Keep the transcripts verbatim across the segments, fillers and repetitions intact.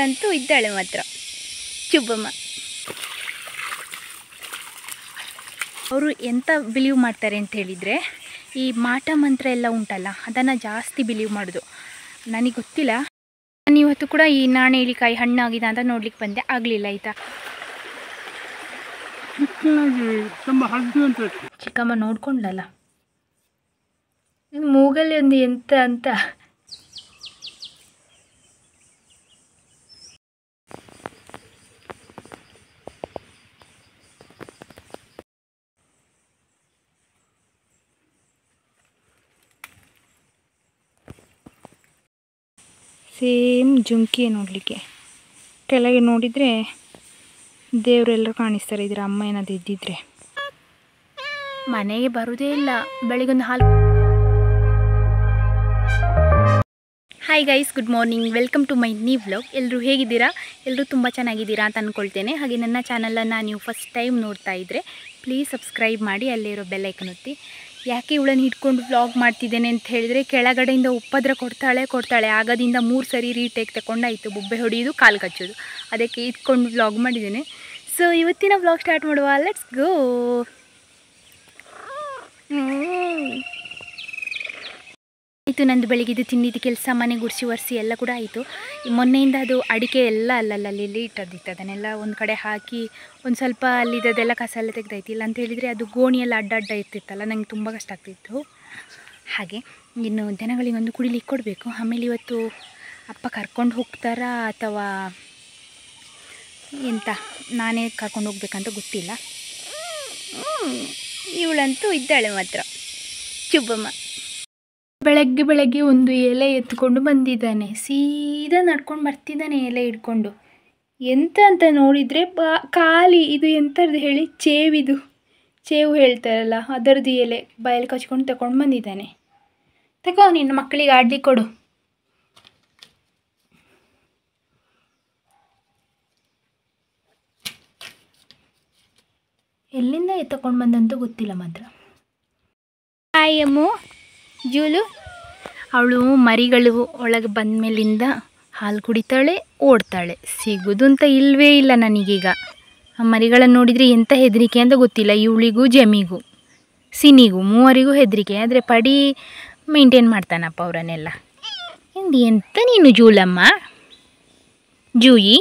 ಇವಳಂತೂ ಇದ್ದಾಳೆ ಮಾತ್ರ ಚುಬ್ಬಮ್ಮ. ಅವರು ಎಂತ ಬಿಲೀವ್ ಮಾಡ್ತಾರೆ ಅಂತ ಹೇಳಿದರೆ, ಈ ಮಾಟ ಮಂತ್ರ ಎಲ್ಲ ಉಂಟಲ್ಲ ಅದನ್ನು ಜಾಸ್ತಿ ಬಿಲೀವ್ ಮಾಡೋದು. ನನಗೆ ಗೊತ್ತಿಲ್ಲ, ನಾನು ಇವತ್ತು ಕೂಡ ಈ ನಾಣೇಲಿಕಾಯಿ ಹಣ್ಣಾಗಿದೆ ಅಂತ ನೋಡ್ಲಿಕ್ಕೆ ಬಂದೆ, ಆಗಲಿಲ್ಲ ಆಯಿತಾ. ಚಿಕ್ಕಮ್ಮ ನೋಡ್ಕೊಂಡಲ್ಲ ಮೂಗಲ್ಲಿ ಒಂದು ಎಂತ ಅಂತ. ಸೇಮ್ ಜುಂಕಿ ನೋಡಲಿಕ್ಕೆ, ಕೆಳಗೆ ನೋಡಿದರೆ ದೇವರೆಲ್ಲರೂ ಕಾಣಿಸ್ತಾರೆ. ಇದರ ಅಮ್ಮ ಏನಾದ್ರು ಇದ್ದಿದ್ರೆ. ಮನೆಗೆ ಬರೋದೇ ಇಲ್ಲ, ಬೆಳಿಗೊಂದು ಹಾಲು. Hi guys, good morning, welcome to my new vlog. ಎಲ್ಲರೂ ಹೇಗಿದ್ದೀರಾ? ಎಲ್ಲರೂ ತುಂಬ ಚೆನ್ನಾಗಿದ್ದೀರಾ ಅಂತ ಅಂದ್ಕೊಳ್ತೇನೆ. ಹಾಗೆ ನನ್ನ ಚಾನಲನ್ನು ನೀವು ಫಸ್ಟ್ ಟೈಮ್ ನೋಡ್ತಾ ಇದ್ದರೆ ಪ್ಲೀಸ್ ಸಬ್ಸ್ಕ್ರೈಬ್ ಮಾಡಿ, ಅಲ್ಲೇ ಇರೋ ಬೆಲ್ಲೈಕನ್ ಒತ್ತಿ. ಯಾಕೆ ಇವಳನ್ನು ಹಿಡ್ಕೊಂಡು ವ್ಲಾಗ್ ಮಾಡ್ತಿದ್ದೇನೆ ಅಂತ ಹೇಳಿದರೆ, ಕೆಳಗಡೆಯಿಂದ ಉಪದ್ರ ಕೊಡ್ತಾಳೆ ಕೊಡ್ತಾಳೆ ಆಗದಿಂದ ಮೂರು ಸರಿ ರೀಟೇಕ್ ತಗೊಂಡಾಯಿತು. ಬೊಬ್ಬೆ ಹೊಡೆಯೋದು, ಕಾಲು ಕಚ್ಚೋದು, ಅದಕ್ಕೆ ಇಟ್ಕೊಂಡು ವ್ಲಾಗ್ ಮಾಡಿದ್ದೇನೆ. ಸೊ ಇವತ್ತಿನ ವ್ಲಾಗ್ ಸ್ಟಾರ್ಟ್ ಮಾಡುವ, ಲೆಟ್ಸ್ ಗೋ. ಆಯಿತು, ನಂದು ಬೆಳಿಗ್ಗೆ ತಿಂಡಿದ್ದು ಕೆಲಸ, ಮನೆ ಗುಡಿಸಿ ಒರೆಸಿ ಎಲ್ಲ ಕೂಡ ಆಯಿತು. ಮೊನ್ನೆಯಿಂದ ಅದು ಅಡಿಕೆ ಎಲ್ಲ ಅಲ್ಲಲ್ಲಿ ಇಲ್ಲಿ ಇಟ್ಟದ್ದಿತ್ತು, ಅದನ್ನೆಲ್ಲ ಒಂದು ಕಡೆ ಹಾಕಿ ಒಂದು ಸ್ವಲ್ಪ ಅಲ್ಲಿದ್ದದೆಲ್ಲ ಕಸ ಎಲ್ಲ ತೆಗೆದಾಯ್ತು. ಇಲ್ಲ ಅಂತ ಹೇಳಿದರೆ ಅದು ಗೋಣಿಯೆಲ್ಲ ಅಡ್ಡ ಅಡ್ಡ ಇರ್ತಿತ್ತಲ್ಲ, ನಂಗೆ ತುಂಬ ಕಷ್ಟ ಆಗ್ತಿತ್ತು. ಹಾಗೆ ಇನ್ನು ದನಗಳಿಗೊಂದು ಕುಡಿಲಿಕ್ಕೆ ಕೊಡಬೇಕು. ಆಮೇಲೆ ಇವತ್ತು ಅಪ್ಪ ಕರ್ಕೊಂಡು ಹೋಗ್ತಾರಾ ಅಥವಾ ಎಂತ ನಾನೇ ಕರ್ಕೊಂಡು ಹೋಗ್ಬೇಕಂತ ಗೊತ್ತಿಲ್ಲ. ಇವಳಂತೂ ಇದ್ದಾಳೆ ಮಾತ್ರ ಚುಬ್ಬಮ್ಮ. ಬೆಳಗ್ಗೆ ಬೆಳಗ್ಗೆ ಒಂದು ಎಲೆ ಎತ್ಕೊಂಡು ಬಂದಿದ್ದಾನೆ, ಸೀದಾ ನಡ್ಕೊಂಡು ಬರ್ತಿದ್ದಾನೆ ಎಲೆ ಹಿಡ್ಕೊಂಡು. ಎಂತ ಅಂತ ನೋಡಿದರೆ ಬಾ ಖಾಲಿ ಇದು ಎಂಥದ್ದು ಹೇಳಿ, ಚೇವಿದು ಚೇವು ಹೇಳ್ತಾರಲ್ಲ ಅದರದ್ದು ಎಲೆ ಬಾಯಲ್ಲಿ ಕಚ್ಕೊಂಡು ತಗೊಂಡು ಬಂದಿದ್ದಾನೆ. ತಗೋ, ನಿನ್ನ ಮಕ್ಕಳಿಗೆ ಆಡ್ಲಿಕ್ಕೆ ಕೊಡು. ಎಲ್ಲಿಂದ ಎತ್ತಕೊಂಡು ಬಂದಂತೂ ಗೊತ್ತಿಲ್ಲ ಮಾತ್ರ. ಹಾಯ್ ಅಮ್ಮು, ಜೂಲು ಅವಳು ಮರಿಗಳು ಒಳಗೆ ಬಂದ ಮೇಲಿಂದ ಹಾಲು ಕುಡಿತಾಳೆ, ಓಡ್ತಾಳೆ. ಸಿಗೋದು ಅಂತ ಇಲ್ಲವೇ ಇಲ್ಲ ನನಗೀಗ. ಆ ಮರಿಗಳನ್ನು ನೋಡಿದರೆ ಎಂಥ ಹೆದರಿಕೆ ಅಂತ ಗೊತ್ತಿಲ್ಲ. ಇವಳಿಗೂ ಜಮಿಗೂ ಸಿನಿಗೂ ಮೂವರಿಗೂ ಹೆದರಿಕೆ. ಆದರೆ ಪಡಿ ಮೇಂಟೈನ್ ಮಾಡ್ತಾನಪ್ಪ ಅವರನ್ನೆಲ್ಲ. ಎಂದು ಎಂತ ನೀನು ಜೂಲಮ್ಮ, ಜೂಯಿ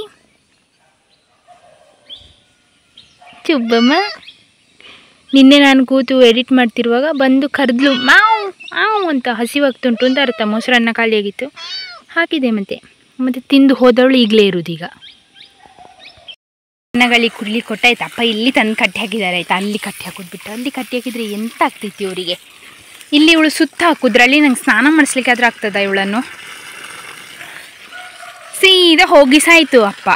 ಚುಬ್ಬಮ್ಮ. ನಿನ್ನೆ ನಾನು ಕೂತು ಎಡಿಟ್ ಮಾಡ್ತಿರುವಾಗ ಬಂದು ಕರೆದ್ಲು, ಮಾವು ಮಾವು ಅಂತ. ಹಸಿವಾಗ್ತುಂಟು ಅಂತ ಅರ್ಥ. ಮೊಸರನ್ನ ಖಾಲಿಯಾಗಿತ್ತು, ಹಾಕಿದೆ ಮತ್ತೆ ಮತ್ತೆ ತಿಂದು ಹೋದವಳು ಈಗಲೇ ಇರೋದೀಗ. ದನಗಳಿಗೆ ಕುಡ್ಲಿಕ್ಕೆ ಕೊಟ್ಟಾಯ್ತು. ಅಪ್ಪ ಇಲ್ಲಿ ತಂದು ಕಟ್ಟಿ ಹಾಕಿದ್ದಾರೆ ಆಯ್ತಾ, ಅಲ್ಲಿ ಕಟ್ಟಿ ಹಾಕೋದ್ಬಿಟ್ಟು. ಅಲ್ಲಿ ಕಟ್ಟಿ ಹಾಕಿದರೆ ಎಂತ ಆಗ್ತೈತಿ ಅವರಿಗೆ. ಇಲ್ಲಿ ಇವಳು ಸುತ್ತ ಹಾಕಿದ್ರೆ ಅಲ್ಲಿ ನಂಗೆ ಸ್ನಾನ ಮಾಡಿಸ್ಲಿಕ್ಕೆ ಆದರೂ ಆಗ್ತದ ಇವಳನ್ನು. ಸೀದಾ ಹೋಗಿ ಸಾಯ್ತು ಅಪ್ಪ.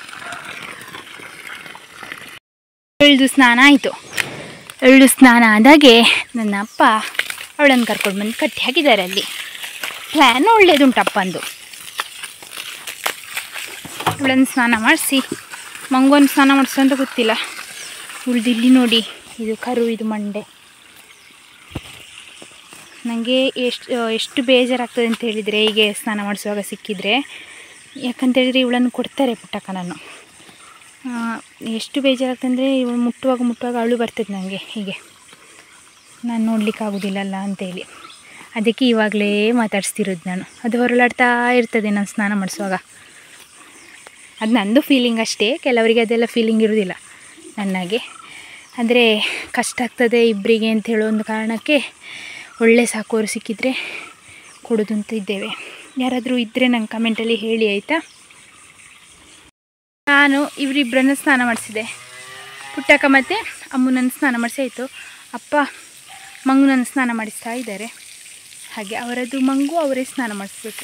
ಎಳ್ದು ಸ್ನಾನ ಆಯಿತು. ಎಳ್ಳು ಸ್ನಾನ ಆದಾಗೆ ನನ್ನ ಅಪ್ಪ ಅವಳನ್ನು ಕರ್ಕೊಂಡು ಬಂದು ಕಟ್ಟಿ ಹಾಕಿದ್ದಾರೆ ಅಲ್ಲಿ. ಪ್ಲ್ಯಾನ್ ಒಳ್ಳೇದುಂಟಪ್ಪ ಅಂದು. ಅವಳನ್ನು ಸ್ನಾನ ಮಾಡಿಸಿ, ಮಂಗೋನ ಸ್ನಾನ ಮಾಡಿಸೋ ಅಂತ ಗೊತ್ತಿಲ್ಲ. ಉಳ್ದು ಇಲ್ಲಿ ನೋಡಿ, ಇದು ಕರು, ಇದು ಮಂಡೆ. ನನಗೆ ಎಷ್ಟು ಎಷ್ಟು ಬೇಜಾರಾಗ್ತದೆ ಅಂತ ಹೇಳಿದರೆ ಹೀಗೆ ಸ್ನಾನ ಮಾಡಿಸುವಾಗ ಸಿಕ್ಕಿದರೆ. ಯಾಕಂತೇಳಿದರೆ ಇವಳನ್ನು ಕೊಡ್ತಾರೆ ಪುಟ್ಟಕ್ಕನನ್ನು. ಎಷ್ಟು ಬೇಜಾರಾಗ್ತದೆ ಅಂದರೆ ಇವಳು ಮುಟ್ಟುವಾಗ ಮುಟ್ಟುವಾಗ ಅವಳು ಬರ್ತದೆ ನನಗೆ ಹೀಗೆ, ನಾನು ನೋಡಲಿಕ್ಕಾಗೋದಿಲ್ಲಲ್ಲ ಅಂತೇಳಿ. ಅದಕ್ಕೆ ಇವಾಗಲೇ ಮಾತಾಡಿಸ್ತಿರೋದು ನಾನು. ಅದು ಹೊರಳಾಡ್ತಾ ಇರ್ತದೆ ನಾನು ಸ್ನಾನ ಮಾಡಿಸುವಾಗ. ಅದು ನಂದು ಫೀಲಿಂಗ್ ಅಷ್ಟೇ, ಕೆಲವರಿಗೆ ಅದೆಲ್ಲ ಫೀಲಿಂಗ್ ಇರೋದಿಲ್ಲ ನನಗೆ. ಅಂದರೆ ಕಷ್ಟ ಆಗ್ತದೆ ಇಬ್ಬರಿಗೆ ಅಂತ ಹೇಳೋ ಒಂದು ಕಾರಣಕ್ಕೆ ಒಳ್ಳೆ ಸಾಕೋರು ಸಿಕ್ಕಿದರೆ ಕೊಡೋದು ಅಂತ ಇದ್ದೇವೆ. ಯಾರಾದರೂ ಇದ್ದರೆ ನಂಗೆ ಕಮೆಂಟಲ್ಲಿ ಹೇಳಿ ಆಯಿತಾ. ನಾನು ಇವರಿಬ್ಬರನ್ನು ಸ್ನಾನ ಮಾಡಿಸಿದೆ, ಪುಟ್ಟಕ್ಕ ಮತ್ತು ಅಮ್ಮನನ್ನು ಸ್ನಾನ ಮಾಡಿಸಿ ಆಯಿತು. ಅಪ್ಪ ಮಂಗುನನ್ನು ಸ್ನಾನ ಮಾಡಿಸ್ತಾ ಇದ್ದಾರೆ. ಹಾಗೆ ಅವರದ್ದು ಮಂಗು ಅವರೇ ಸ್ನಾನ ಮಾಡಿಸ್ಬೇಕು.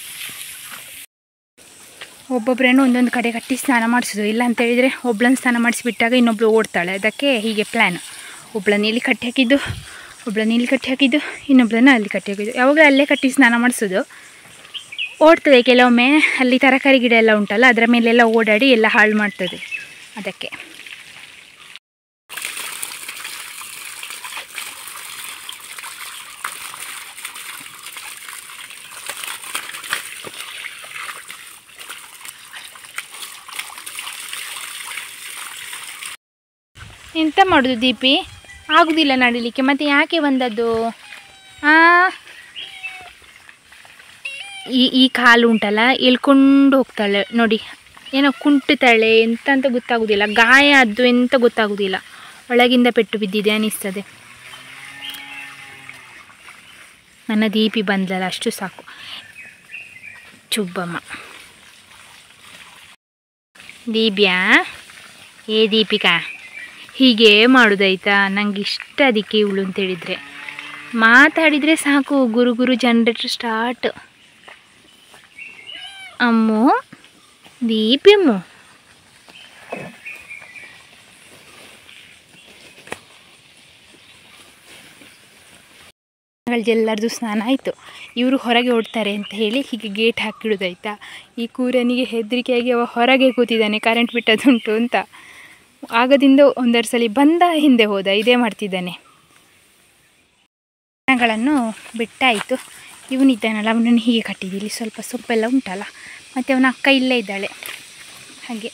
ಒಬ್ಬೊಬ್ಬರೇನೋ ಒಂದೊಂದು ಕಡೆ ಕಟ್ಟಿ ಸ್ನಾನ ಮಾಡಿಸೋದು. ಇಲ್ಲ ಅಂತ ಹೇಳಿದರೆ ಒಬ್ಳನ್ನು ಸ್ನಾನ ಮಾಡಿಸಿಬಿಟ್ಟಾಗ ಇನ್ನೊಬ್ಳು ಓಡ್ತಾಳೆ. ಅದಕ್ಕೆ ಹೀಗೆ ಪ್ಲ್ಯಾನ್. ಒಬ್ಳನ್ನು ಇಲ್ಲಿ ಕಟ್ಟಿ ಹಾಕಿದ್ದು, ಒಬ್ಳನ್ನು ಇಲ್ಲಿ ಕಟ್ಟಿ ಹಾಕಿದ್ದು, ಇನ್ನೊಬ್ಳನ್ನು ಅಲ್ಲಿ ಕಟ್ಟಿ ಹಾಕಿದ್ದು. ಯಾವಾಗ ಅಲ್ಲೇ ಕಟ್ಟಿ ಸ್ನಾನ ಮಾಡಿಸೋದು. ಓಡ್ತದೆ ಕೆಲವೊಮ್ಮೆ, ಅಲ್ಲಿ ತರಕಾರಿ ಗಿಡ ಎಲ್ಲ ಉಂಟಲ್ಲ ಅದರ ಮೇಲೆಲ್ಲ ಓಡಾಡಿ ಎಲ್ಲ ಹಾಳು ಮಾಡ್ತದೆ. ಅದಕ್ಕೆ ಎಂತ ಮಾಡೋದು ದೀಪಿ, ಆಗುದಿಲ್ಲ ನಡಿಲಿಕ್ಕೆ, ಮತ್ತೆ ಯಾಕೆ ಬಂದದ್ದು? ಆ ಈ ಈ ಕಾಲು ಉಂಟಲ್ಲ ಎಳ್ಕೊಂಡು ಹೋಗ್ತಾಳೆ ನೋಡಿ, ಏನೋ ಕುಂಟುತ್ತಾಳೆ ಎಂತ ಅಂತ ಗೊತ್ತಾಗೋದಿಲ್ಲ, ಗಾಯ ಅದು ಎಂತ ಗೊತ್ತಾಗೋದಿಲ್ಲ, ಒಳಗಿಂದ ಪೆಟ್ಟು ಬಿದ್ದಿದೆ ಅನ್ನಿಸ್ತದೆ. ನನ್ನ ದೀಪಿ ಬಂದಲ್ಲ ಅಷ್ಟು ಸಾಕು. ಚುಬ್ಬಮ್ಮ ದೀಪ್ಯಾ, ಏ ದೀಪಿಕಾ ಹೀಗೆ ಮಾಡೋದಾಯ್ತಾ? ನಂಗೆ ಇಷ್ಟ ಅದಕ್ಕೆ ಇವಳು ಅಂತೇಳಿದರೆ, ಮಾತಾಡಿದರೆ ಸಾಕು ಗುರು ಗುರು ಜನ್ರೇಟರ್ ಸ್ಟಾರ್ಟ್. ಅಮ್ಮು ದೀಪಿ ಅಮ್ಮು ಎಲ್ಲರದು ಸ್ನಾನ ಆಯಿತು. ಇವರು ಹೊರಗೆ ಓಡ್ತಾರೆ ಅಂತ ಹೇಳಿ ಹೀಗೆ ಗೇಟ್ ಹಾಕಿಡೋದಾಯ್ತಾ. ಈ ಕೂರನಿಗೆ ಹೆದರಿಕೆಯಾಗಿ ಅವ ಹೊರಗೆ ಕೂತಿದ್ದಾನೆ, ಕರೆಂಟ್ ಬಿಟ್ಟದುಂಟು ಅಂತ. ಆಗದಿಂದ ಒಂದೆರಡು ಸಲ ಬಂದ ಹಿಂದೆ ಹೋದ, ಇದೇ ಮಾಡ್ತಿದ್ದಾನೆ. ದನಗಳನ್ನು ಬಿಟ್ಟಾಯಿತು. ಇವನಿದ್ದಾನಲ್ಲ ಅವನನ್ನು ಹೀಗೆ ಕಟ್ಟಿದ್ದೀನಿ, ಸ್ವಲ್ಪ ಸೊಪ್ಪೆಲ್ಲ ಉಂಟಲ್ಲ, ಮತ್ತು ಅವನ ಅಕ್ಕ ಇಲ್ಲೇ ಇದ್ದಾಳೆ ಹಾಗೆ.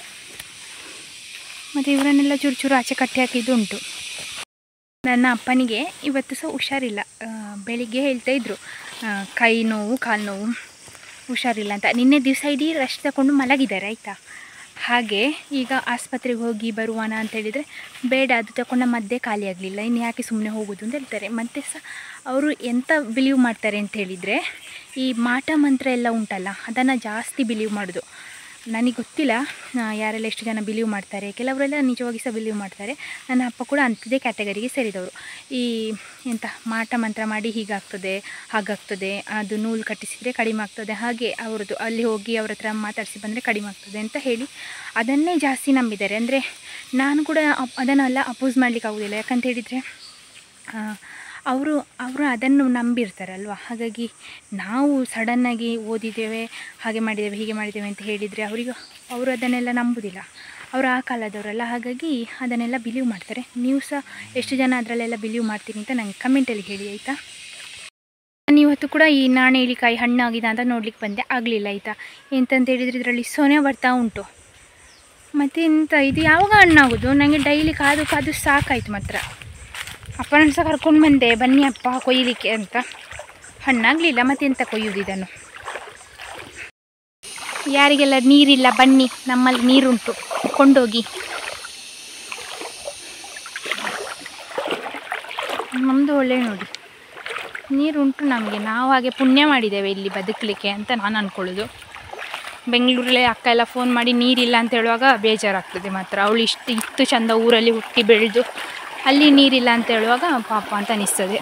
ಮತ್ತು ಇವರನ್ನೆಲ್ಲ ಚೂರು ಚೂರು ಆಚೆ ಕಟ್ಟಿ ಹಾಕಿದ್ದು ಉಂಟು. ನನ್ನ ಅಪ್ಪನಿಗೆ ಇವತ್ತು ಸಹ ಹುಷಾರಿಲ್ಲ. ಬೆಳಿಗ್ಗೆ ಹೇಳ್ತಾ ಇದ್ದರು ಕೈ ನೋವು ಕಾಲು ನೋವು ಹುಷಾರಿಲ್ಲ ಅಂತ. ನಿನ್ನೆ ದಿವಸ ಇಡೀ ರೆಸ್ಟ್ ತಗೊಂಡು ಮಲಗಿದ್ದಾರೆ ಆಯಿತಾ. ಹಾಗೆ ಈಗ ಆಸ್ಪತ್ರೆಗೆ ಹೋಗಿ ಬರುವಾನ ಅಂತೇಳಿದರೆ ಬೇಡ, ಅದು ತಗೊಂಡ ಮದ್ದೇ ಖಾಲಿ ಆಗಲಿಲ್ಲ, ಇನ್ನು ಯಾಕೆ ಸುಮ್ಮನೆ ಹೋಗೋದು ಅಂತ ಹೇಳ್ತಾರೆ. ಮತ್ತು ಸಹ ಅವರು ಎಂತ ಬಿಲೀವ್ ಮಾಡ್ತಾರೆ ಅಂತ ಹೇಳಿದರೆ, ಈ ಮಾಟ ಮಂತ್ರ ಎಲ್ಲ ಉಂಟಲ್ಲ ಅದನ್ನು ಜಾಸ್ತಿ ಬಿಲೀವ್ ಮಾಡೋದು. ನನಗೆ ಗೊತ್ತಿಲ್ಲ ಯಾರೆಲ್ಲ ಎಷ್ಟು ಜನ ಬಿಲೀವ್ ಮಾಡ್ತಾರೆ, ಕೆಲವರೆಲ್ಲ ನಿಜವಾಗಿ ಸಹ ಬಿಲೀವ್ ಮಾಡ್ತಾರೆ. ನನ್ನ ಅಪ್ಪ ಕೂಡ ಅಂಥದ್ದೇ ಕ್ಯಾಟಗರಿಗೆ ಸೇರಿದವರು. ಈ ಎಂತ ಮಾಟ ಮಂತ್ರ ಮಾಡಿ ಹೀಗಾಗ್ತದೆ ಹಾಗಾಗ್ತದೆ, ಅದು ನೂಲು ಕಟ್ಟಿಸಿದರೆ ಕಡಿಮೆ ಆಗ್ತದೆ, ಹಾಗೆ ಅವ್ರದ್ದು ಅಲ್ಲಿ ಹೋಗಿ ಅವ್ರ ಹತ್ರ ಮಾತಾಡಿಸಿ ಬಂದರೆ ಕಡಿಮೆ ಆಗ್ತದೆ ಅಂತ ಹೇಳಿ ಅದನ್ನೇ ಜಾಸ್ತಿ ನಂಬಿದ್ದಾರೆ. ಅಂದರೆ ನಾನು ಕೂಡ ಅದನ್ನೆಲ್ಲ ಅಪೋಸ್ ಮಾಡಲಿಕ್ಕೆ ಆಗೋದಿಲ್ಲ, ಯಾಕಂತ ಹೇಳಿದರೆ ಅವರು ಅವರು ಅದನ್ನು ನಂಬಿರ್ತಾರಲ್ವ. ಹಾಗಾಗಿ ನಾವು ಸಡನ್ನಾಗಿ ಓದಿದ್ದೇವೆ, ಹಾಗೆ ಮಾಡಿದ್ದೇವೆ ಹೀಗೆ ಮಾಡಿದ್ದೇವೆ ಅಂತ ಹೇಳಿದರೆ ಅವರಿಗೆ ಅವರು ಅದನ್ನೆಲ್ಲ ನಂಬುವುದಿಲ್ಲ. ಅವರು ಆ ಕಾಲದವರಲ್ಲ, ಹಾಗಾಗಿ ಅದನ್ನೆಲ್ಲ ಬಿಲೀವ್ ಮಾಡ್ತಾರೆ. ನೀವು ಸಹ ಎಷ್ಟು ಜನ ಅದರಲ್ಲೆಲ್ಲ ಬಿಲೀವ್ ಮಾಡ್ತೀನಿ ಅಂತ ನನಗೆ ಕಮೆಂಟಲ್ಲಿ ಹೇಳಿ ಆಯಿತಾ. ನಾನು ಇವತ್ತು ಕೂಡ ಈ ನಾಣೇಳಿಕಾಯಿ ಹಣ್ಣಾಗಿದೆ ಅಂತ ನೋಡ್ಲಿಕ್ಕೆ ಬಂದೆ, ಆಗಲಿಲ್ಲ ಆಯಿತಾ. ಎಂತಂತ ಹೇಳಿದರೆ ಇದರಲ್ಲಿ ಸೊನೆ ಬರ್ತಾ ಉಂಟು. ಮತ್ತು ಎಂತ ಇದು ಯಾವಾಗ ಹಣ್ಣಾಗೋದು? ನನಗೆ ಡೈಲಿ ಕಾದು ಕಾದು ಸಾಕಾಯಿತು. ಮಾತ್ರ ಅಪ್ಪನ ಸಹ ಕರ್ಕೊಂಡು ಬಂದೆ, ಬನ್ನಿ ಅಪ್ಪ ಕೊಯ್ಯಲಿಕ್ಕೆ ಅಂತ. ಹಣ್ಣಾಗಲಿಲ್ಲ, ಮತ್ತೆ ಎಂತ ಕೊಯ್ಯುವುದು ಇದನ್ನು? ಯಾರಿಗೆಲ್ಲ ನೀರಿಲ್ಲ ಬನ್ನಿ, ನಮ್ಮಲ್ಲಿ ನೀರುಂಟು, ಕೊಂಡೋಗಿ. ನಮ್ಮದು ಒಳ್ಳೆ ನೋಡಿ ನೀರುಂಟು ನಮಗೆ, ನಾವು ಹಾಗೆ ಪುಣ್ಯ ಮಾಡಿದ್ದೇವೆ ಇಲ್ಲಿ ಬದುಕಲಿಕ್ಕೆ ಅಂತ ನಾನು ಅಂದ್ಕೊಳ್ಳೋದು. ಬೆಂಗಳೂರಲ್ಲೇ ಅಕ್ಕ ಎಲ್ಲ ಫೋನ್ ಮಾಡಿ ನೀರಿಲ್ಲ ಅಂತ ಹೇಳುವಾಗ ಬೇಜಾರಾಗ್ತದೆ. ಮಾತ್ರ ಅವಳು ಇಷ್ಟು ಇತ್ತು ಚಂದ ಊರಲ್ಲಿ ಹುಟ್ಟಿ ಬೆಳೆದು ಅಲ್ಲಿ ನೀರಿಲ್ಲ ಅಂತ ಹೇಳುವಾಗ ಪಾಪ ಅಂತ ಅನಿಸ್ತದೆ.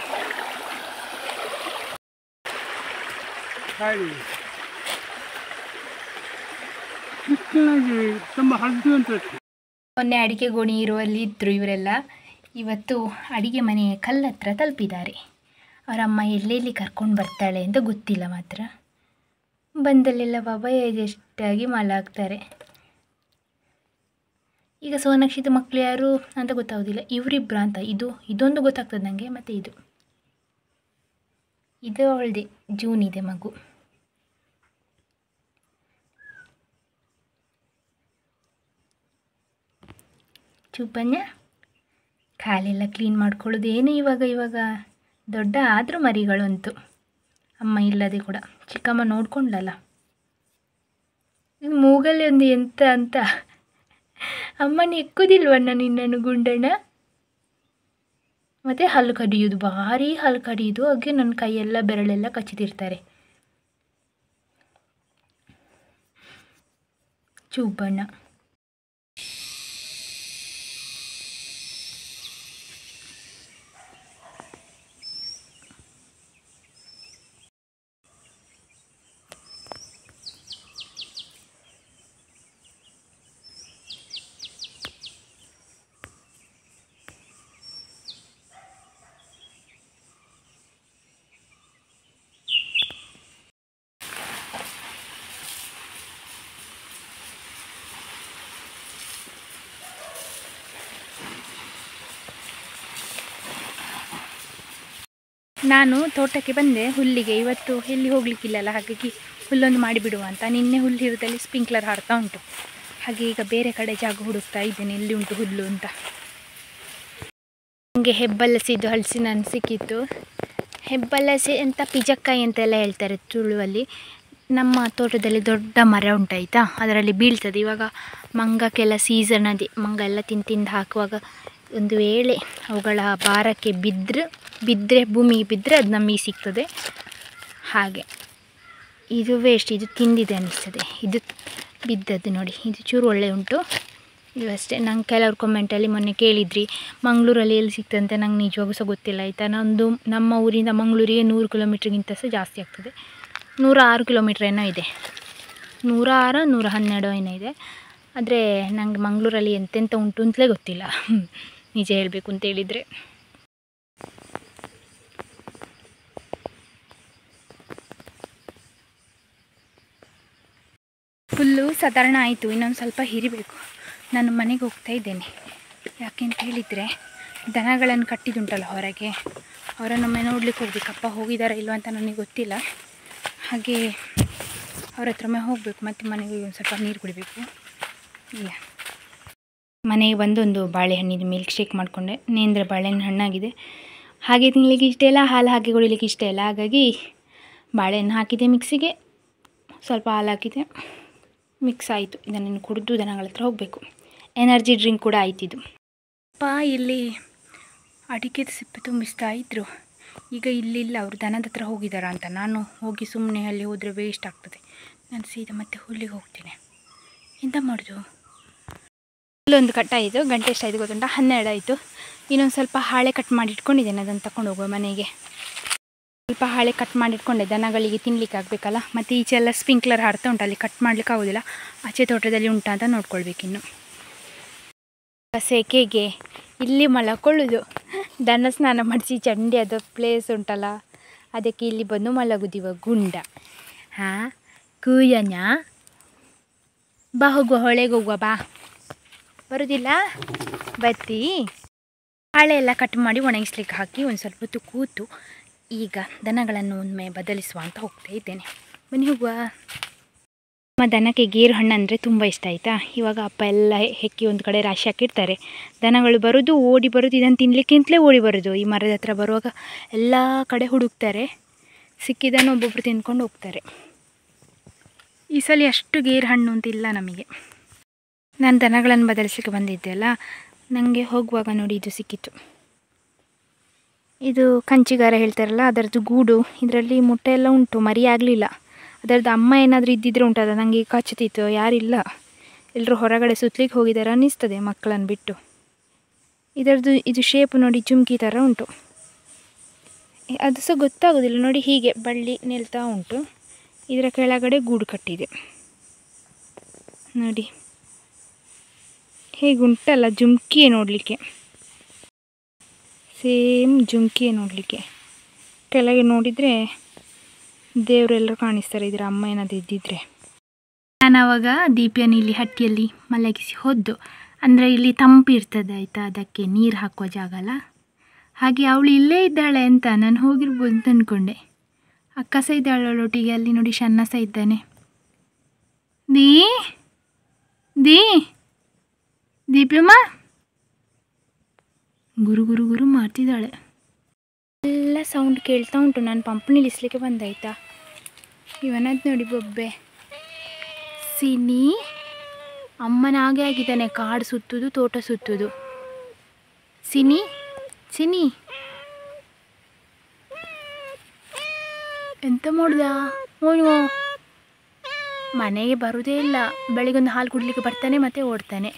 ಮೊನ್ನೆ ಅಡಿಕೆ ಗೋಣಿ ಇರುವಲ್ಲಿ ಇದ್ದರು ಇವರೆಲ್ಲ. ಇವತ್ತು ಅಡಿಗೆ ಮನೆ ಕಲ್ಲತ್ರ ತಲುಪಿದ್ದಾರೆ. ಅವರಮ್ಮ ಎಲ್ಲೆಲ್ಲಿ ಕರ್ಕೊಂಡು ಬರ್ತಾಳೆ ಅಂತ ಗೊತ್ತಿಲ್ಲ. ಮಾತ್ರ ಬಂದಲ್ಲೆಲ್ಲ ಬಾಬಾ ಎಷ್ಟಾಗಿ ಮಲಾಗ್ತಾರೆ. ಈಗ ಸೋನಾಕ್ಷಿದ ಮಕ್ಕಳು ಯಾರು ಅಂತ ಗೊತ್ತಾಗೋದಿಲ್ಲ, ಇವರಿಬ್ಬರ ಅಂತ. ಇದು ಇದೊಂದು ಗೊತ್ತಾಗ್ತದೆ ನನಗೆ. ಮತ್ತು ಇದು ಇದು ಅವಳದೆ ಜೂನ್ ಇದೆ ಮಗು. ಚುಪ್ಪಣ್ಣ ಕಾಲೆಲ್ಲ ಕ್ಲೀನ್ ಮಾಡ್ಕೊಳ್ಳೋದು ಏನು ಇವಾಗ ಇವಾಗ ದೊಡ್ಡ ಆದರೂ ಮರಿಗಳು ಅಂತೂ ಅಮ್ಮ ಇಲ್ಲದೆ ಕೂಡ. ಚಿಕ್ಕಮ್ಮ ನೋಡ್ಕೊಂಡ್ಲಲ್ಲ, ಮೂಗಲ್ಲಿ ಒಂದು ಎಂತ ಅಂತ. ಅಮ್ಮನ ಎಕ್ಕುದಿಲ್ವಣ್ಣ ನಿನ್ನನ್ನು ಗುಂಡಣ್ಣ? ಮತ್ತು ಹಲ್ಲು ಕಡಿಯೋದು, ಭಾರಿ ಹಲ್ಲು ಕಡಿಯೋದು. ಹಾಗೆ ನನ್ನ ಕೈಯೆಲ್ಲ ಬೆರಳೆಲ್ಲ ಕಚ್ಚಿದಿರ್ತಾರೆ. ಚೂಬಣ್ಣ ನಾನು ತೋಟಕ್ಕೆ ಬಂದೆ ಹುಲ್ಲಿಗೆ. ಇವತ್ತು ಎಲ್ಲಿ ಹೋಗಲಿಕ್ಕಿಲ್ಲಲ್ಲ, ಹಾಗಾಗಿ ಹುಲ್ಲೊಂದು ಮಾಡಿಬಿಡುವ ಅಂತ. ನಿನ್ನೆ ಹುಲ್ಲು ಇರೋದಲ್ಲಿ ಸ್ಪ್ರಿಂಕ್ಲರ್ ಹಾರ್ತಾ ಉಂಟು. ಹಾಗೆ ಈಗ ಬೇರೆ ಕಡೆ ಜಾಗ ಹುಡುಕ್ತಾ ಇದ್ದೇನೆ ಎಲ್ಲಿ ಉಂಟು ಹುಲ್ಲು ಅಂತ. ನನಗೆ ಹೆಬ್ಬಲಸಿದ್ದು ಹಲಸಿನ ಹಣ್ಣು ಸಿಕ್ಕಿತ್ತು. ಹೆಬ್ಬಲಸಿ ಅಂತ ಪಿಜಕ್ಕಾಯಿ ಅಂತೆಲ್ಲ ಹೇಳ್ತಾರೆ ತುಳುವಲ್ಲಿ. ನಮ್ಮ ತೋಟದಲ್ಲಿ ದೊಡ್ಡ ಮರ ಉಂಟಾಯ್ತಾ, ಅದರಲ್ಲಿ ಬೀಳ್ತದೆ. ಇವಾಗ ಮಂಗಕ್ಕೆಲ್ಲ ಸೀಸನ್ ಅದೇ, ಮಂಗ ಎಲ್ಲ ತಿಂದು ತಿಂದು ಹಾಕುವಾಗ ಒಂದು ವೇಳೆ ಅವುಗಳ ಭಾರಕ್ಕೆ ಬಿದ್ದರೆ ಬಿದ್ದರೆ ಭೂಮಿಗೆ ಬಿದ್ದರೆ ಅದು ನಮಗೆ ಸಿಗ್ತದೆ. ಹಾಗೆ ಇದು ವೇಸ್ಟ್, ಇದು ತಿಂದಿದೆ ಅನ್ನಿಸ್ತದೆ. ಇದು ಬಿದ್ದದ್ದು ನೋಡಿ, ಇದು ಚೂರು ಒಳ್ಳೆ ಉಂಟು. ಇದು ಅಷ್ಟೇ. ನಂಗೆ ಕೆಲವ್ರು ಕಮೆಂಟಲ್ಲಿ ಮೊನ್ನೆ ಕೇಳಿದ್ರಿ ಮಂಗಳೂರಲ್ಲಿ ಎಲ್ಲಿ ಸಿಗ್ತಂತೆ, ನಂಗೆ ನಿಜವಾಗೂ ಸಹ ಗೊತ್ತಿಲ್ಲ ಆಯಿತಾ. ನಂದು ನಮ್ಮ ಊರಿಂದ ಮಂಗಳೂರಿಗೆ ನೂರು ಕಿಲೋಮೀಟ್ರಿಗಿಂತ ಸಹ ಜಾಸ್ತಿ ಆಗ್ತದೆ. ನೂರ ಆರು ಕಿಲೋಮೀಟ್ರ್ ಏನೋ ಇದೆ, ನೂರ ಆರು ನೂರ ಹನ್ನೆರಡು ಏನೋ ಇದೆ. ಆದರೆ ನಂಗೆ ಮಂಗಳೂರಲ್ಲಿ ಎಂತೆಂಥ ಉಂಟು ಅಂತಲೇ ಗೊತ್ತಿಲ್ಲ ನಿಜ ಹೇಳಬೇಕು ಅಂತೇಳಿದರೆ. ಫುಲ್ಲು ಸಾಧಾರಣ ಆಯಿತು, ಇನ್ನೊಂದು ಸ್ವಲ್ಪ ಹಿರಿಬೇಕು. ನಾನು ಮನೆಗೆ ಹೋಗ್ತಾ ಇದ್ದೇನೆ. ಯಾಕೆಂತ ಹೇಳಿದರೆ ದನಗಳನ್ನು ಕಟ್ಟಿದುಂಟಲ್ಲ ಹೊರಗೆ, ಅವರನ್ನೊಮ್ಮೆ ನೋಡ್ಲಿಕ್ಕೆ ಹೋಗ್ಬೇಕಪ್ಪ. ಹೋಗಿದ್ದಾರಾ ಇಲ್ವ ಅಂತ ನನಗೆ ಗೊತ್ತಿಲ್ಲ. ಹಾಗೆ ಅವ್ರ ಹತ್ರೊಮ್ಮೆ ಹೋಗಬೇಕು, ಮತ್ತು ಮನೆಗೆ ಒಂದು ಸ್ವಲ್ಪ ನೀರು ಕುಡಿಬೇಕು. ಇಲ್ಲ, ಮನೆಗೆ ಬಂದೊಂದು ಬಾಳೆಹಣ್ಣಿನ ಮಿಲ್ಕ್ ಶೇಕ್ ಮಾಡಿಕೊಂಡೆ. ನೇಂದ್ರ ಬಾಳೆಹಣ್ಣು ಹಣ್ಣಾಗಿದೆ, ಹಾಗೆ ತಿನ್ನಲಿಕ್ಕೆ ಇಷ್ಟ ಇಲ್ಲ, ಹಾಲು ಹಾಕಿ ಕುಡಿಲಿಕ್ಕೆ ಇಷ್ಟ ಇಲ್ಲ. ಹಾಗಾಗಿ ಬಾಳೆಹಣ್ಣು ಹಾಕಿದೆ ಮಿಕ್ಸಿಗೆ, ಸ್ವಲ್ಪ ಹಾಲು ಹಾಕಿದೆ, ಮಿಕ್ಸ್ ಆಯಿತು. ಇದನ್ನು ಕುಡಿದು ದನಗಳ ಹತ್ರ ಹೋಗಬೇಕು. ಎನರ್ಜಿ ಡ್ರಿಂಕ್ ಕೂಡ ಆಯ್ತಿದ್ದು. ಅಪ್ಪ ಇಲ್ಲಿ ಅಡಿಕೆದ ಸಿಪ್ಪೆ ತುಂಬಿಸ್ತಾ ಇದ್ದರು. ಈಗ ಇಲ್ಲಿಲ್ಲ, ಅವರು ದನದ ಹತ್ರ ಹೋಗಿದ್ದಾರಾ ಅಂತ. ನಾನು ಹೋಗಿ ಸುಮ್ಮನೆ ಅಲ್ಲಿ ಹೋದರೆ ವೇಸ್ಟ್ ಆಗ್ತದೆ. ನಾನು ಸೀದಾ ಮತ್ತೆ ಹುಲ್ಲಿಗೆ ಹೋಗ್ತೇನೆ. ಎಂತ ಮಾಡೋದು? ಹುಲ್ಲೊಂದು ಕಟ್ಟಾಯಿತು. ಗಂಟೆ ಎಷ್ಟಾಯಿತು ಗೊತ್ತುಂಟ? ಹನ್ನೆರಡು ಆಯಿತು. ಇನ್ನೊಂದು ಸ್ವಲ್ಪ ಹಾಳೆ ಕಟ್ ಮಾಡಿ ಇಟ್ಕೊಂಡಿದ್ದೇನೆ, ಅದನ್ನು ತಗೊಂಡು ಹೋಗುವ ಮನೆಗೆ. ಸ್ವಲ್ಪ ಹಾಳೆ ಕಟ್ ಮಾಡಿ ಇಟ್ಕೊಂಡೆ, ದನಗಳಿಗೆ ತಿನ್ಲಿಕ್ಕೆ ಆಗಬೇಕಲ್ಲ. ಮತ್ತು ಈಚೆ ಎಲ್ಲ ಸ್ಪ್ರಿಂಕ್ಲರ್ ಹಾರ್ತಾ ಉಂಟು, ಅಲ್ಲಿ ಕಟ್ ಮಾಡಲಿಕ್ಕೆ ಆಗೋದಿಲ್ಲ. ಆಚೆ ತೋಟದಲ್ಲಿ ಉಂಟಾ ಅಂತ ನೋಡ್ಕೊಳ್ಬೇಕಿನ್ನು. ಸೆಕೆಗೆ ಇಲ್ಲಿ ಮಲಕೊಳ್ಳೋದು. ದನ ಸ್ನಾನ ಮಾಡಿಸಿ ಚಂಡಿ ಅದು ಪ್ಲೇಸ್ ಉಂಟಲ್ಲ, ಅದಕ್ಕೆ ಇಲ್ಲಿ ಬಂದು ಮಲಗುದಿವ ಗುಂಡ. ಹಾಂ ಕೂಯನ ಬಾ, ಹೋಗುವ ಹೊಳೆಗೆ ಹೋಗುವ ಬಾ. ಬರೋದಿಲ್ಲ? ಬತ್ತಿ. ಹಾಳೆ ಎಲ್ಲ ಕಟ್ ಮಾಡಿ ಒಣಗಿಸ್ಲಿಕ್ಕೆ ಹಾಕಿ ಒಂದು ಸ್ವಲ್ಪ ಹೊತ್ತು ಕೂತು ಈಗ ದನಗಳನ್ನು ಒಮ್ಮೆ ಬದಲಿಸುವ ಅಂತ ಹೋಗ್ತಾ ಇದ್ದೇನೆ. ಬನ್ನಿ ಹೋಗುವ. ನಮ್ಮ ದನಕ್ಕೆ ಗೇರು ಹಣ್ಣು ಅಂದರೆ ತುಂಬ ಇಷ್ಟ ಆಯಿತಾ. ಇವಾಗ ಅಪ್ಪ ಎಲ್ಲ ಹೆಕ್ಕಿ ಒಂದು ಕಡೆ ರಾಶಿ ಹಾಕಿರ್ತಾರೆ. ದನಗಳು ಬರೋದು ಓಡಿ ಬರೋದು, ಇದನ್ನು ತಿನ್ನಲಿಕ್ಕೆ ಅಂತಲೇ ಓಡಿ ಬರೋದು. ಈ ಮರದ ಹತ್ರ ಬರುವಾಗ ಎಲ್ಲ ಕಡೆ ಹುಡುಕ್ತಾರೆ, ಸಿಕ್ಕಿದ್ದನ್ನು ಒಬ್ಬೊಬ್ಬರು ತಿಂದ್ಕೊಂಡು ಹೋಗ್ತಾರೆ. ಈ ಸಲ ಅಷ್ಟು ಗೇರು ಹಣ್ಣು ಅಂತಿಲ್ಲ ನಮಗೆ. ನಾನು ದನಗಳನ್ನು ಬದಲಿಸಲಿಕ್ಕೆ ಬಂದಿದ್ದೆ ಅಲ್ಲ, ನನಗೆ ಹೋಗುವಾಗ ನೋಡಿ ಇದು ಸಿಕ್ಕಿತ್ತು. ಇದು ಕಂಚಿಗಾರ ಹೇಳ್ತಾರಲ್ಲ, ಅದರದ್ದು ಗೂಡು. ಇದರಲ್ಲಿ ಮೊಟ್ಟೆ ಎಲ್ಲ ಉಂಟು, ಮರಿ ಆಗಲಿಲ್ಲ. ಅದರದ್ದು ಅಮ್ಮ ಏನಾದರೂ ಇದ್ದಿದ್ರೆ ಉಂಟದ, ನನಗೆ ಕಚ್ಚುತ್ತಿತ್ತು. ಯಾರಿಲ್ಲ, ಎಲ್ಲರೂ ಹೊರಗಡೆ ಸುತ್ತಲಿಕ್ಕೆ ಹೋಗಿದ್ದಾರೆ ಅನ್ನಿಸ್ತದೆ ಮಕ್ಕಳನ್ನು ಬಿಟ್ಟು. ಇದರದ್ದು ಇದು ಶೇಪ್ ನೋಡಿ ಜುಮ್ಕಿ ಥರ ಉಂಟು. ಅದು ಸಹ ಗೊತ್ತಾಗೋದಿಲ್ಲ ನೋಡಿ, ಹೀಗೆ ಬಳ್ಳಿ ನಿಲ್ತಾ ಉಂಟು. ಇದರ ಕೆಳಗಡೆ ಗೂಡು ಕಟ್ಟಿದೆ ನೋಡಿ, ಹೇಗುಂಟಲ್ಲ ಜುಮ್ಕಿಯೇ ನೋಡಲಿಕ್ಕೆ, ಸೇಮ್ ಜುಮ್ಕಿಯೇ ನೋಡಲಿಕ್ಕೆ. ಕೆಳಗೆ ನೋಡಿದರೆ ದೇವರೆಲ್ಲರೂ ಕಾಣಿಸ್ತಾರೆ, ಇದರ ಅಮ್ಮ ಏನಾದರೂ ಇದ್ದಿದ್ರೆ. ನಾನು ಆವಾಗ ದೀಪಿಯನ್ನು ಇಲ್ಲಿ ಹಟ್ಟಿಯಲ್ಲಿ ಮಲಗಿಸಿ ಹೊದ್ದು, ಅಂದರೆ ಇಲ್ಲಿ ತಂಪು ಇರ್ತದೆ ಆಯಿತಾ, ಅದಕ್ಕೆ ನೀರು ಹಾಕುವ ಜಾಗ ಅಲ್ಲ. ಹಾಗೆ ಅವಳು ಇಲ್ಲೇ ಇದ್ದಾಳೆ ಅಂತ ನಾನು ಹೋಗಿರ್ಬೋದು ಅಂತ ಅಂದ್ಕೊಂಡೆ. ಅಕ್ಕ ಸಹ ಇದ್ದಾಳೆ ಅವಳೊಟ್ಟಿಗೆ. ಅಲ್ಲಿ ನೋಡಿ ಶನ್ನ ಸಹ ಇದ್ದಾನೆ. ದೀ ದೀ ದೀಪ್ಯಮ್ಮ ಗುರು ಗುರು ಗುರು ಮಾಡ್ತಿದ್ದಾಳೆ. ಎಲ್ಲ ಸೌಂಡ್ ಕೇಳ್ತಾ ಉಂಟು. ನಾನು ಪಂಪ್ ನಿಲ್ಲಿಸಲಿಕ್ಕೆ ಬಂದಾಯ್ತಾ. ಇವನದ್ದು ನೋಡಿ ಬೊಬ್ಬೆ ಸಿನಿ, ಅಮ್ಮನ ಹಾಗೆ ಆಗಿದ್ದಾನೆ. ಕಾಡು ಸುತ್ತುದು, ತೋಟ ಸುತ್ತುದು. ಸಿನಿ ಸಿನಿ ಎಂತ ಮಾಡ್ದ ಓಯ್ಯೋ, ಮನೆಗೆ ಬರುವುದೇ ಇಲ್ಲ. ಬೆಳಿಗೊಂದು ಹಾಲು ಕುಡಲಿಕ್ಕೆ ಬರ್ತಾನೆ ಮತ್ತೆ ಓಡ್ತಾನೆ.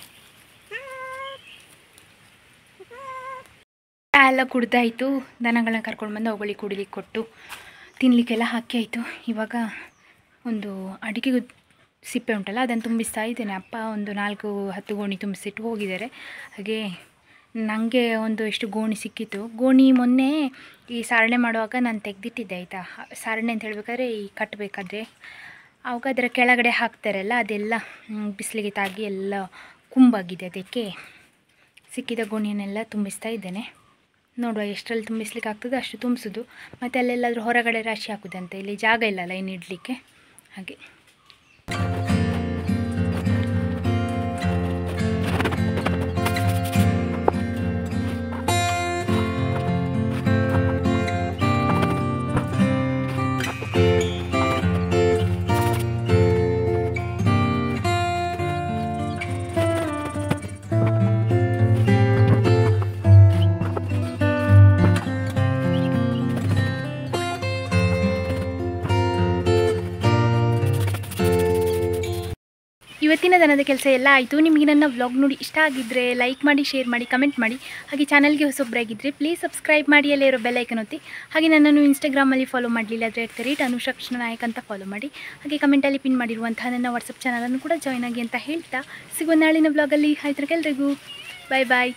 ಎಲ್ಲ ಕುಡ್ದಾಯಿತು. ದನಗಳನ್ನ ಕರ್ಕೊಂಡು ಬಂದು ಅವುಗಳಿಗೆ ಕುಡಿಲಿಕ್ಕೆ ಕೊಟ್ಟು ತಿನ್ನಲಿಕ್ಕೆಲ್ಲ ಹಾಕಿ ಆಯಿತು. ಇವಾಗ ಒಂದು ಅಡಿಕೆ ಸಿಪ್ಪೆ ಉಂಟಲ್ಲ, ಅದನ್ನು ತುಂಬಿಸ್ತಾ ಇದ್ದೇನೆ. ಅಪ್ಪ ಒಂದು ನಾಲ್ಕು ಹತ್ತು ಗೋಣಿ ತುಂಬಿಸಿಟ್ಟು ಹೋಗಿದ್ದಾರೆ. ಹಾಗೆ ನನಗೆ ಒಂದು ಎಷ್ಟು ಗೋಣಿ ಸಿಕ್ಕಿತ್ತು. ಗೋಣಿ ಮೊನ್ನೆ ಈ ಸಾರಣೆ ಮಾಡುವಾಗ ನಾನು ತೆಗೆದಿಟ್ಟಿದ್ದೆ ಆಯಿತಾ. ಸಾರಣೆ ಅಂತ ಹೇಳಬೇಕಾದ್ರೆ ಈ ಕಟ್ಟಬೇಕಾದ್ರೆ ಆವಾಗ ಅದರ ಕೆಳಗಡೆ ಹಾಕ್ತಾರಲ್ಲ, ಅದೆಲ್ಲ ಬಿಸಿಲಿಗೆ ತಾಗಿ ಎಲ್ಲ ಕುಂಬಾಗಿದೆ. ಅದಕ್ಕೆ ಸಿಕ್ಕಿದ ಗೋಣಿಯನ್ನೆಲ್ಲ ತುಂಬಿಸ್ತಾ ಇದ್ದೇನೆ. ನೋಡುವ ಎಷ್ಟರಲ್ಲಿ ತುಂಬಿಸ್ಲಿಕ್ಕೆ ಆಗ್ತದೆ ಅಷ್ಟು ತುಂಬಿಸೋದು. ಮತ್ತು ಅಲ್ಲೆಲ್ಲಾದರೂ ಹೊರಗಡೆ ರಾಶಿ ಹಾಕೋದಂತೆ, ಇಲ್ಲಿ ಜಾಗ ಇಲ್ಲಲ್ಲ ಇನ್ನು ಇಡಲಿಕ್ಕೆ. ಹಾಗೆ ಇವತ್ತಿನ ದನದ ಕೆಲಸ ಎಲ್ಲ ಆಯಿತು. ನಿಮಗೆ ನನ್ನ ವ್ಲಾಗ್ ನೋಡಿ ಇಷ್ಟ ಆಗಿದ್ದರೆ ಲೈಕ್ ಮಾಡಿ, ಶೇರ್ ಮಾಡಿ, ಕಮೆಂಟ್ ಮಾಡಿ. ಹಾಗೆ ಚಾನಲ್ಗೆ ಹೊಸೊಬ್ಬರಾಗಿದ್ದರೆ ಪ್ಲೀಸ್ ಸಬ್ಸ್ಕ್ರೈಬ್ ಮಾಡಿ, ಅಲ್ಲೇ ಇರೋ ಬೆಲ್ ಐಕನ್ ಒತ್ತಿ. ಹಾಗೆ ನನ್ನನ್ನು ಇನ್ಸ್ಟಾಗ್ರಾಮಲ್ಲಿ ಫಾಲೋ ಮಾಡಲಿಲ್ಲ ಆದರೆ at the rate Anusha Krishna Nayak ಅಂತ ಫಾಲೋ ಮಾಡಿ. ಹಾಗೆ ಕಮೆಂಟಲ್ಲಿ ಪಿನ್ ಮಾಡಿರುವಂತಹ ನನ್ನ ವಾಟ್ಸಪ್ ಚಾನಲನ್ನು ಕೂಡ ಜಾಯ್ನ್ ಆಗಿ ಅಂತ ಹೇಳ್ತಾ ಸಿಗುವ ನಾಳಿನ ವ್ಲಾಗಲ್ಲಿ. ಆಯ್ತು ಎಲ್ರಿಗೂ ಬಾಯ್ ಬಾಯ್.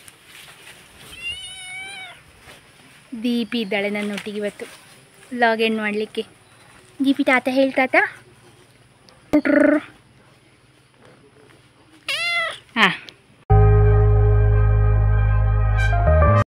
ದೀಪಿ ಇದ್ದಾಳೆ ನನ್ನೊಟ್ಟಿಗೆ ಇವತ್ತು ವ್ಲಾಗ್ ಎಂಡ್ ಮಾಡಲಿಕ್ಕೆ. ದೀಪಿ ತಾತ ಹೇಳ್ತಾತ.